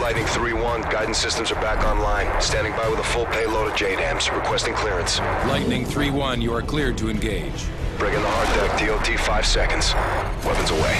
Lightning 3-1, guidance systems are back online. Standing by with a full payload of JDAMs, requesting clearance. Lightning 3-1, you are cleared to engage. Bring in the hard deck, DOT 5 seconds. Weapons away.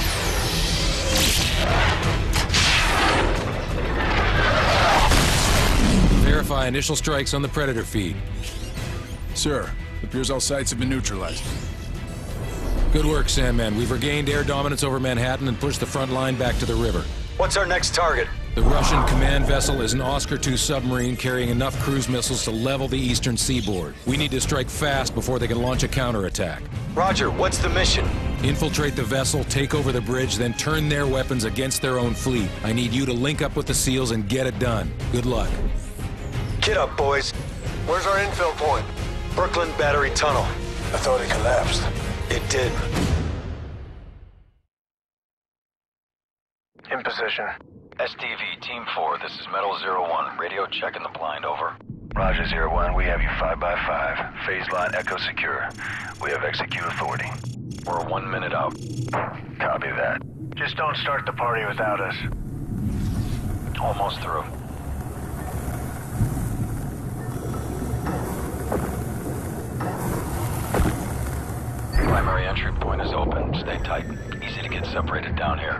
Verify initial strikes on the Predator feed. Sir, it appears all sites have been neutralized. Good work, Sandman. We've regained air dominance over Manhattan and pushed the front line back to the river. What's our next target? The Russian command vessel is an Oscar II submarine carrying enough cruise missiles to level the eastern seaboard. We need to strike fast before they can launch a counterattack. Roger, what's the mission? Infiltrate the vessel, take over the bridge, then turn their weapons against their own fleet. I need you to link up with the SEALs and get it done. Good luck. Get up, boys. Where's our infill point? Brooklyn Battery Tunnel. I thought it collapsed. It did. In position. STV, Team 4, this is Metal 01. Radio checking the blind, over. Roger, 01, we have you 5x5. Phase line Echo secure. We have execute authority. We're 1 minute out. Copy that. Just don't start the party without us. Almost through. Primary entry point is open. Stay tight. Easy to get separated down here.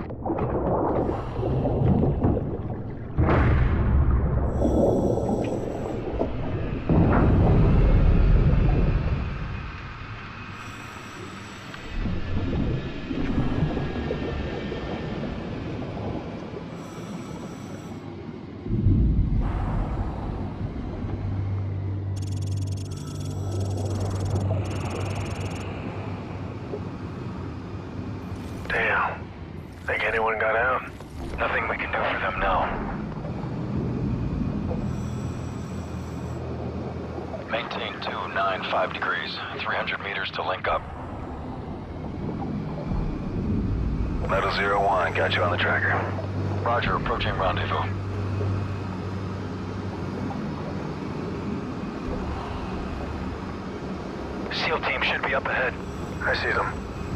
Damn. Think anyone got out? Nothing we can do for them now. Maintain 295 degrees. 300 meters to link up. Metal 01, got you on the tracker. Roger, approaching rendezvous. SEAL team should be up ahead. I see them.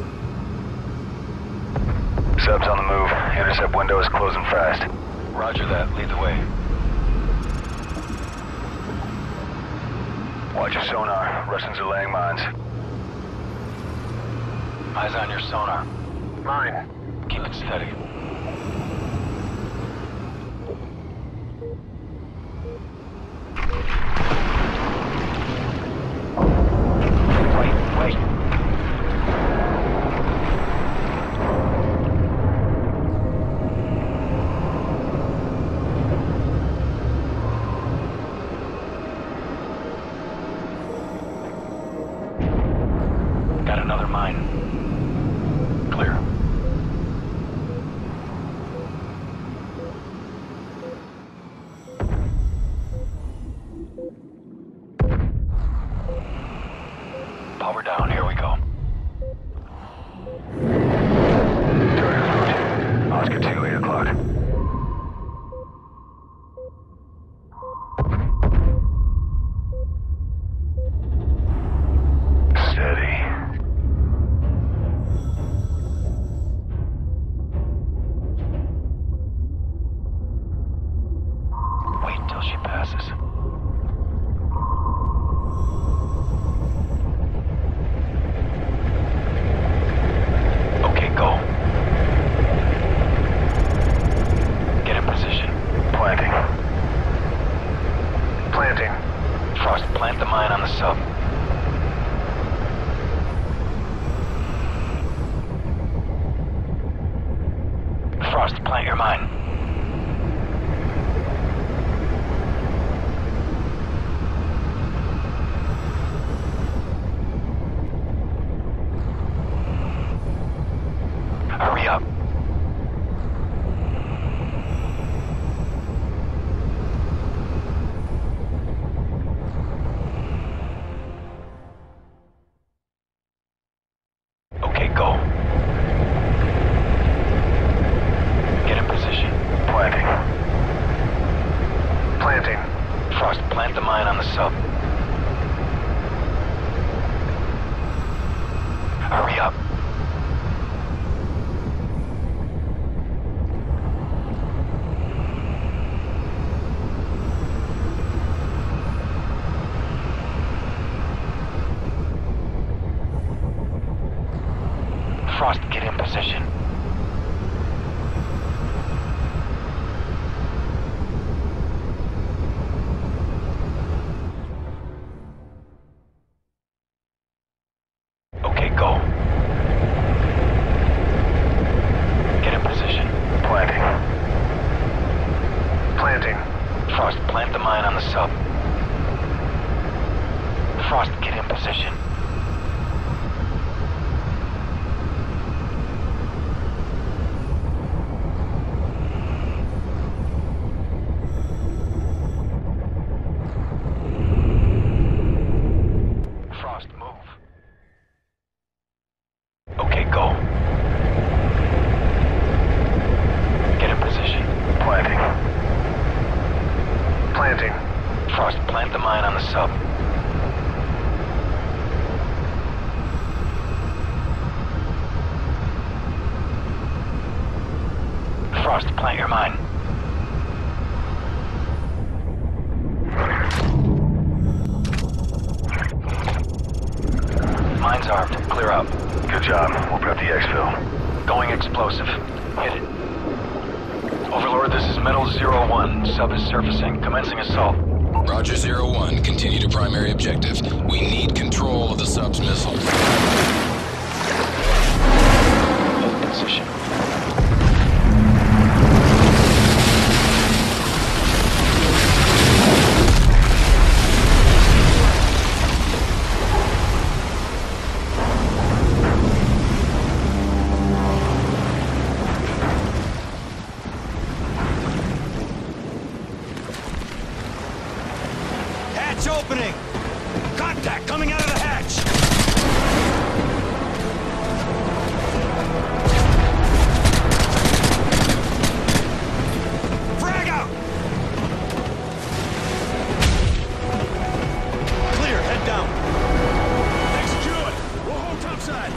Sub's on the move. Intercept window is closing fast. Roger that. Lead the way. Watch your sonar. Russians are laying mines. Eyes on your sonar. Mine. Keep it steady. Wait. Got another mine. Clear. Power down, here we go. Oscar 2, 8 o'clock. Steady. Wait till she passes. Okay, go. Get in position. Planting. Planting. Frost, plant the mine on the sub. Frost, plant your mine. Hurry up. Okay, go. Get in position. Planting. Planting. Frost, plant the mine on the sub. Hurry up. Frost, get in position. Frost, move. Okay, go. Get in position. Planting. Planting. Frost, plant the mine on the sub. Frost, plant your mine. Mine's armed. Clear out. Good job. We'll prep the exfil. Going explosive. Hit it. Overlord, this is Metal 01. Sub is surfacing. Commencing assault. Roger 01. Continue to primary objective. We need control of the sub's missiles. Hold position. Hatch opening! Contact coming out of the hatch! Frag out! Clear, head down. Deck secured. We'll hold topside.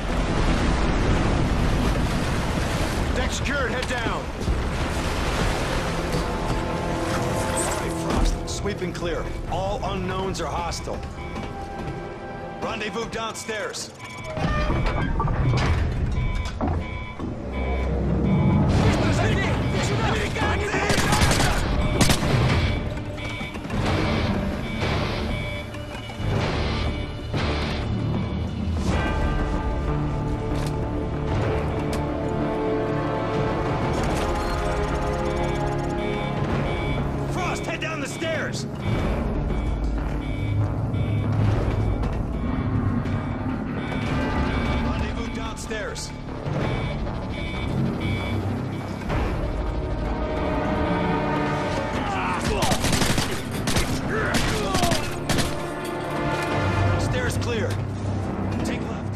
Deck secured, head down. Sweeping clear. All unknowns are hostile. Rendezvous downstairs. Frost, head down the stairs! Rendezvous downstairs. Stairs clear. Take left.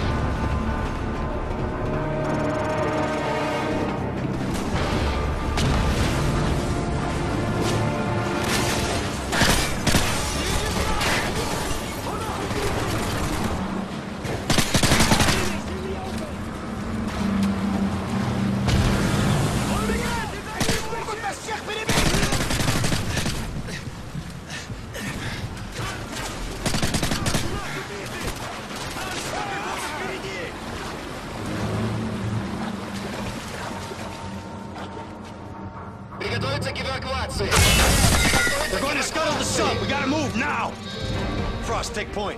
They're going to scuttle the sub. We gotta move now. Frost, take point.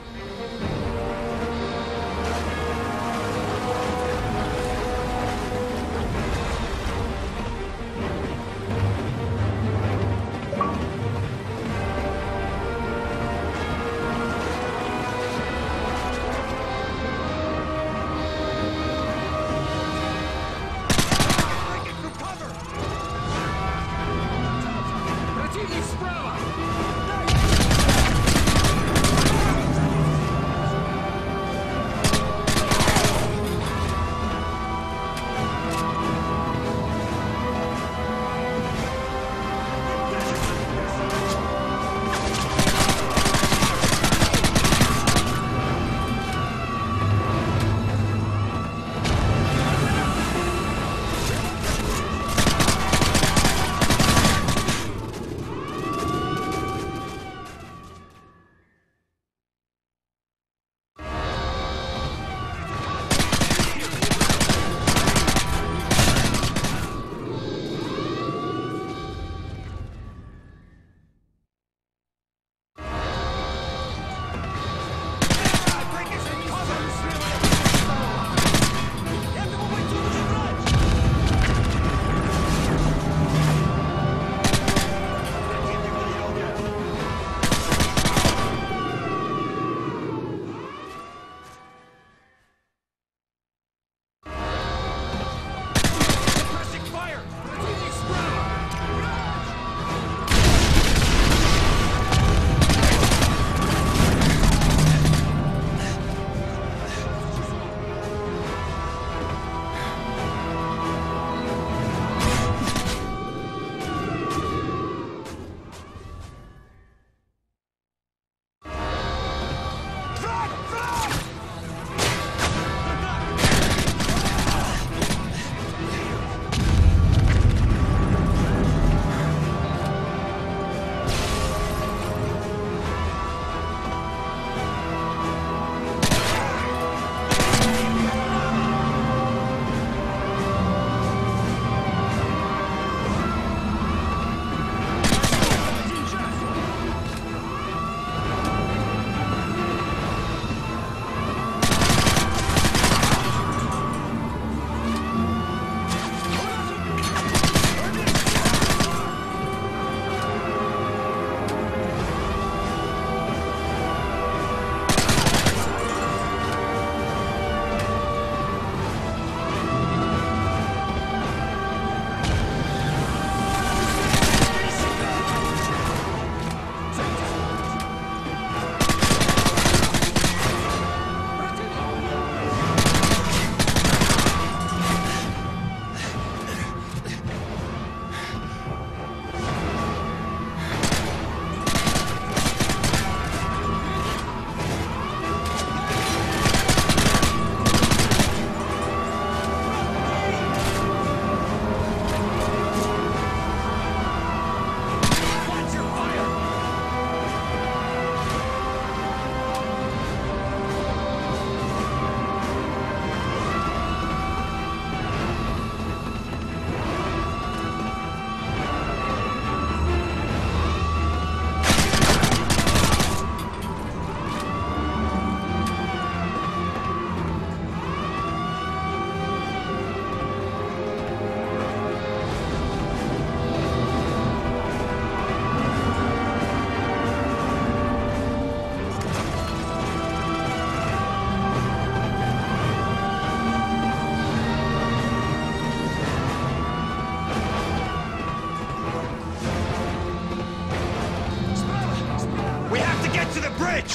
bridge!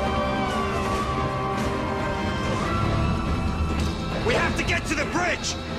We have to get to the bridge!